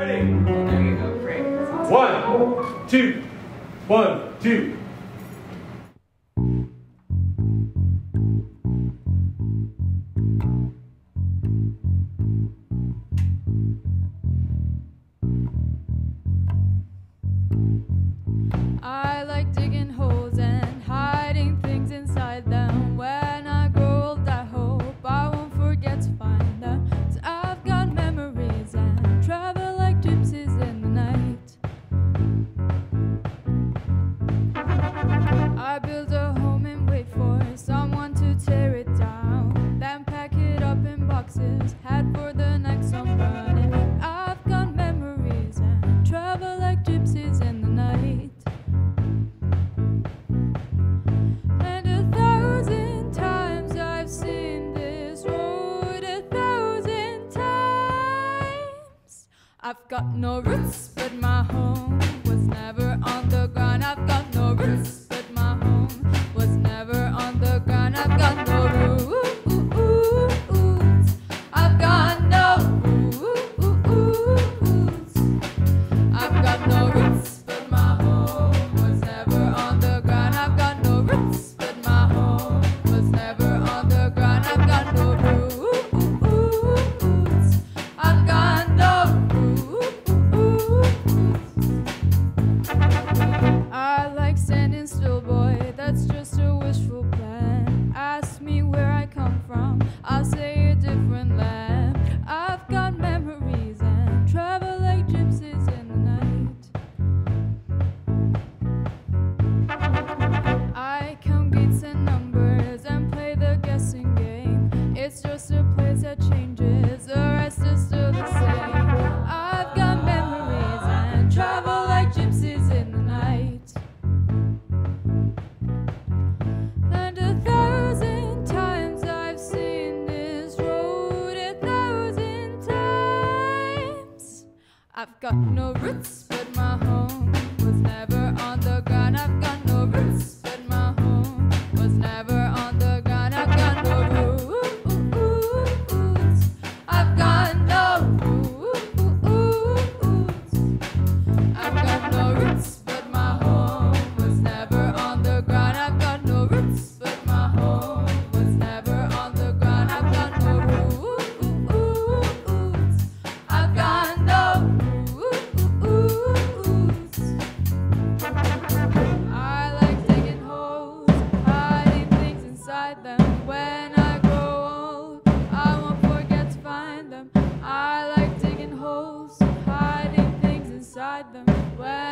Ready? Oh, there you go. Great. That's awesome. 1, 2, 1, 2. I like digging holes and hiding things inside them. When I grow old, I hope I won't forget to find them. 'Cause I've got memories and travel like gypsies in the night. I build a home and wait for someone to tear it down, then pack it up in boxes, head for the next one running. I've got memories and travel like gypsies in the night. And 1,000 times I've seen this road, 1,000 times. I've got no roots, but my home was never on the ground. I've got no roots, but my home was never on the ground. I've got no roots. I've got no roots. I've got no roots, but my home was never on the ground. I've got no roots, but my home was never on the ground. I've got no roots. I've got no roots. I like standing still, boy, that's just a wishful plan. Ask me where I come from, I'll say a different land. I've got memories and travel like gypsies in the night. I count gates and numbers and play the guessing game. It's just a place that changes, the rest is still the same. I've got memories and travel like gypsies in the night. And 1,000 times I've seen this road, 1,000 times. I've got no roots, but my home was never on the ground. I've got no roots, but my home was never on the ground. I've got no roots. I've got no roots. I've got no roots, but my home was never on the ground. I've got no roots, but my home was never on the ground. I've got no roots. I've got no roots. I like digging holes, hiding things inside them. When I grow old, I won't forget to find them. I like digging holes, hiding things inside them. When